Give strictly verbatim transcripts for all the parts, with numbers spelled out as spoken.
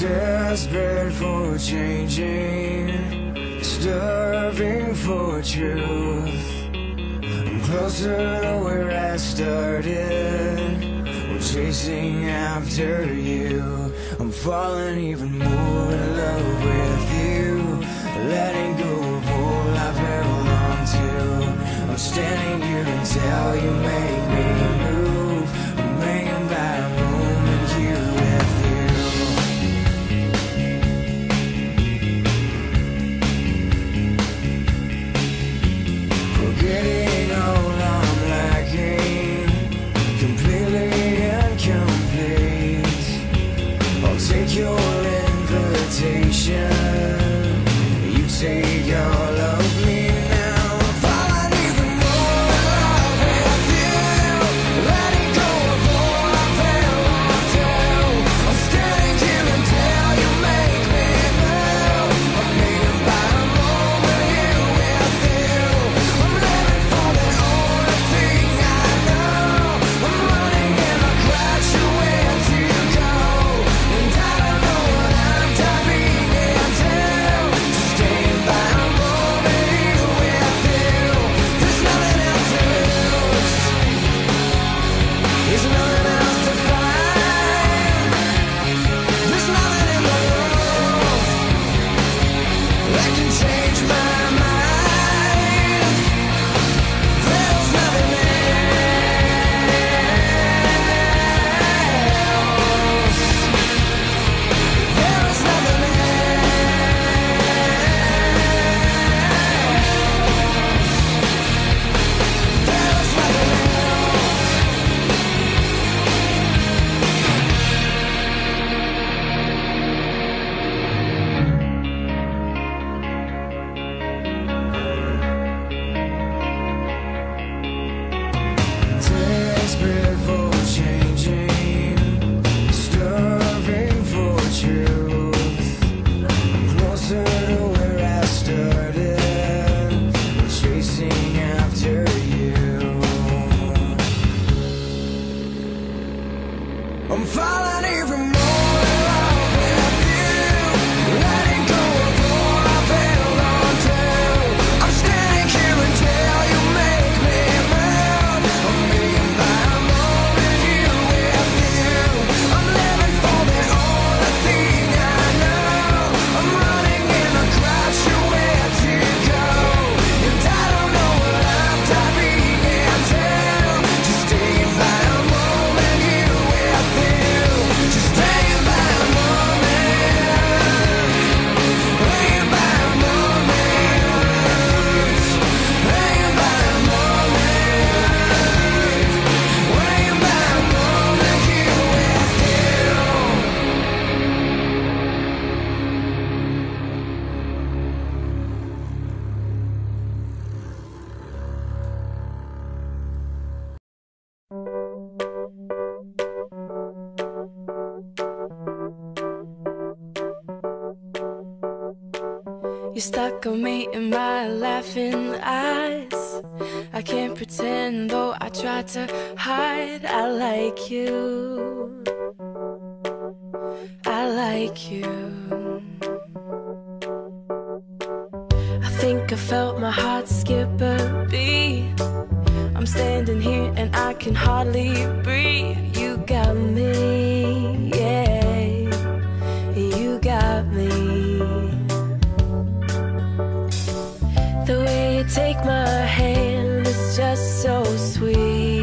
Desperate for changing, starving for truth. I'm closer to where I started. I'm chasing after you. I'm falling even more in love with you. Letting go of all I've held on to. I'm standing here until you make me move. I'm hanging by a moment here with you. Forgetting all I'm lacking, completely incomplete. I'll take your invitation. You take all of me now. I'm falling even more in love with you. Letting go of all I've held on to. I'm standing here until you make me move. I'm hanging by a moment here with you. I'm living for the only thing I know. I'm running and I crash you where to go. And I don't know what I'm diving into. Just staying by a moment here with you. There's nothing else to lose. There's nothing else to find. There's nothing in the world that can change my mind. There's nothing else. There's nothing else. There's nothing else. Desperate for changing, starving for truth. I'm closer to where I started. I'm chasing after you. I'm falling even more in love with you. Letting go of all I've held on to. I'm standing here until you make me move. I'm being by a moment here with you. I'm living for the only thing I know. I'm running and I crash you where to go. And I don't know what I'm diving into. Just staying by a moment here with you. Just staying by a moment. Hanging by a moment. Hanging by a moment. Hanging by a moment here with you. You're stuck on me in my laughing eyes. I can't pretend, though I try to hide. I like you. I like you. I think I felt my heart skip a beat. I'm standing here and I can hardly breathe. You got me, yeah. You got me. The way you take my hand is just so sweet.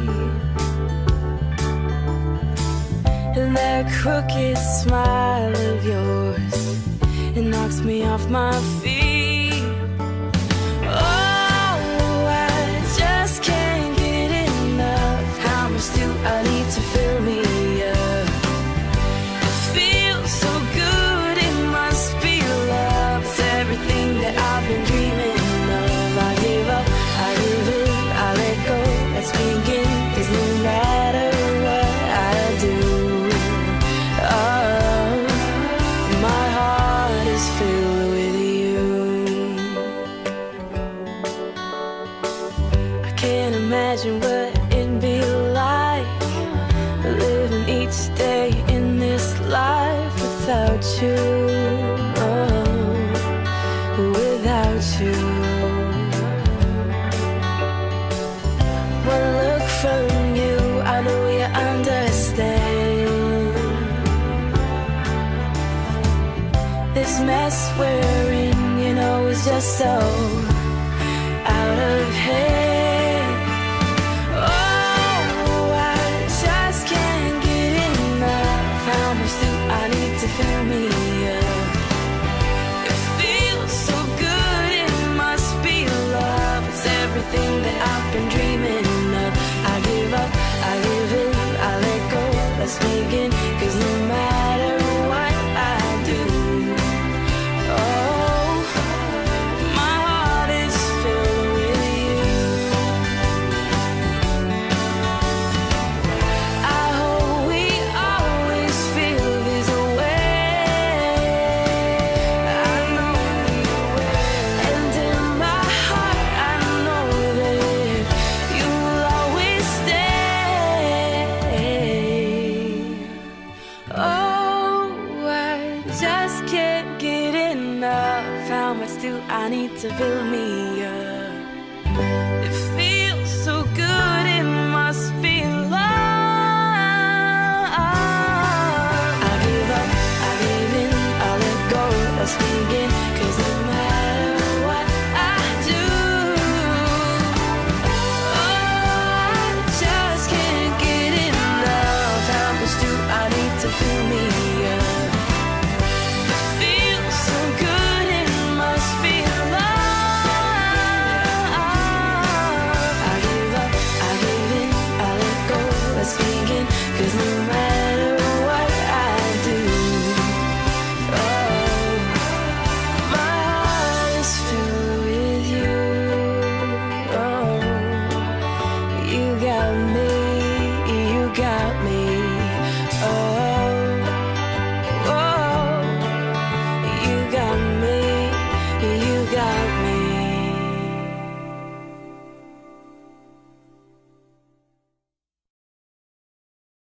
And that crooked smile of yours, it knocks me off my feet. Oh, I just can't get enough. How much do I need to fill me up? It feels so good, it must be love. It's everything that I've been dreaming of. I give up, I give in, I let go. Let's begin, 'cause no matter what I do, oh, my heart is filled with you. you. One look from you, I know you understand. This mess we're in, you know, is just so out of hand. Oh, I just can't get enough. How much do I need to fill me up? It feels so good, it must be love. It's everything that I've been dreaming of. I give up, I give in, I let go. Let's begin, 'cause no matter what I do, oh, my heart is filled with you. I hope we always feel this way. I know you will. And in my heart I know that you'll always stay. Oh, I just can't get enough. How much do I need to fill me up?